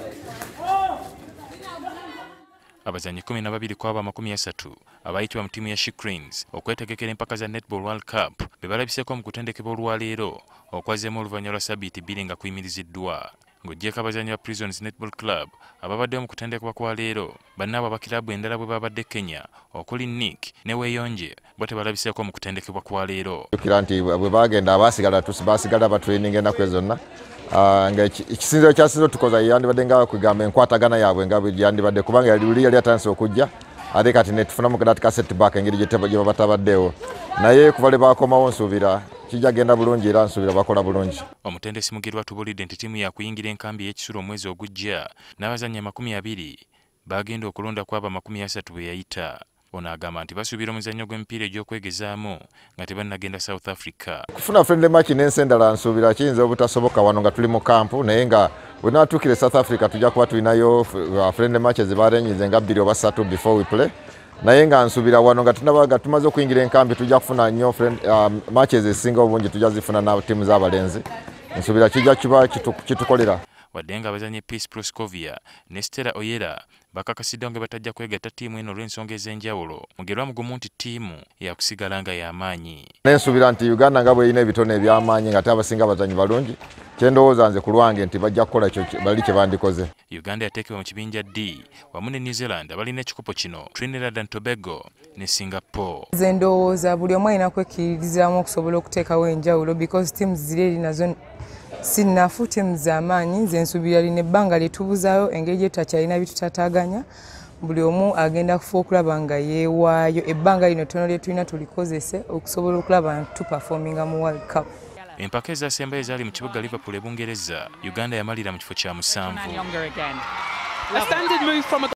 Abazannyi 12 kwaba 30 abayitibwa mu ttiimu ya She-Cranes okwetegekera empaka za Netball World Cup be balabiseko mu kutendekebwa olwaleero okwazeemu oluvannyuma lwa sabiiti 2 nga kuyimiriziddwa. Ng'oggyeko abazannyi ba Prisons Netball Club ababadde mu kutendekebwa kwa leero, bannaabwe aba kirabu endala bwe babadde Kenya okuli Nick ne Weeyonje bo tebalabiseko mu kutendekebwa kwa leero. Jjukira nti bwe bagenda basigala batraining ennaku zonna. Nga ekisinziro kyasinze tukoza yandibadde nga kugamba enkwatagana yaabwe nga yandibadde kubanga yali atandise okujja ate kati ne tufunamu kati ka setback engeri gye batabaddewo naye kuva lwe bakomawo nsuubira kijja genda bulungi era nsuubira bakola bulungi. Omutendesi Mugirwa tubulidde nti ttiimu yakuyingira enkambi y'ekisulo omwezi ogujja n'abazannyi 20 bagenda okulonda kwaba 30 bwe yayita. Ono agamba nti basuubira omuzannyo gw'emipiira egy'okwegezaamu nga tebannagenda South Africa. Kufuna friendly match n'ensi endala nsuubira kiyinza obutasoboka wano nga tuli mu kampu naye nga bwe natuukire South Africa tujja kuba tulinayo friendly matches zibarenyize nga 2 oba 3 before we play. Naye nga nsuubira wano nga tunabaga tumaze okuyingira enkambi tujja kufuna nnyo matches ezisinga obungi tujja zifuna na ttiimu z'abalenzi. Nsuubira kijja kiba kitukolera. Wadde nga abazannyi Peace Proscovia ne Stella Oyera bakakasidde nga batajja kwegatta ttiimu eno olw'ensonga ez'enjawulo. Mugerwa mugumu nti ttiimu yakusigala nga y'amaanyi. Nsuubira nti Uganda nga bw'erina ebitone eby'amaanyi nga ate abasinga abazannyi balungi kyendowooza nze ku lwange nti bajja kukola ekyo bali kye bandikoze. Uganda yateekebwa mu kibinja D wamu ne New Zealand abalina ekikopo kino, Trinidad and Tobago ne Singapore. Nze ndowooza buli omu alina kwekkiririzaamu okusobola okuteekawo enjawulo because ttiimu ziri nazo sinnafu ttiimu z'amaanyi. Nze nsuubira lino ebbanga lye tubuzaayo engeri gye tutakyalina bitutaataaganya buli omu agenda kufa okulaba nga yeewaayo ebbanga lino ttono lye tulina tulikozese okusobola okulaba nti tupafominga mu World Cup. Empaka ezasembayo ezaali mu kibuga Liverpool e Bungereza, Uganda yamalira mu kifo kya 7.